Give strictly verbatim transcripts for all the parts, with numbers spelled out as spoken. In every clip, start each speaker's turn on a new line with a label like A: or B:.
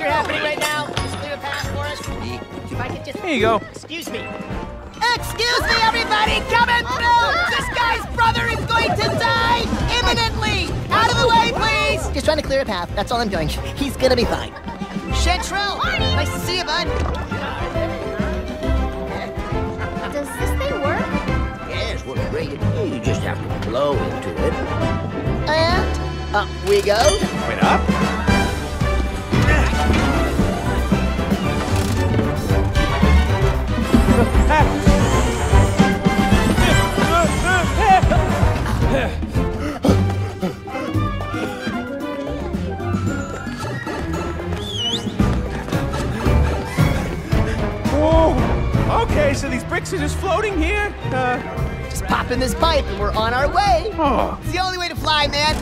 A: adventure happening right now. Just clear a path for us. If I could just...
B: Here you go.
A: Excuse me. Excuse me, everybody! Coming through! This guy's brother is going to die imminently! Out of the way, please! Just trying to clear a path. That's all I'm doing. He's gonna be fine. Chantrell! Nice to see you, bud.
C: Does this thing work?
D: Yes, well, great. You just have to blow into it.
A: And up we go.
B: Wait up.
E: Oh, okay, so these bricks are just floating here? Uh,
A: Just pop in this pipe and we're on our way.
E: oh.
A: It's the only way to fly, man.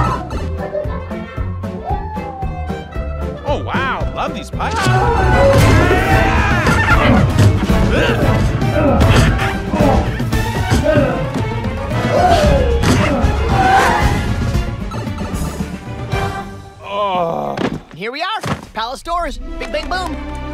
E: Oh, wow, love these pipes.
A: And here we are. Palace doors. Big, big boom.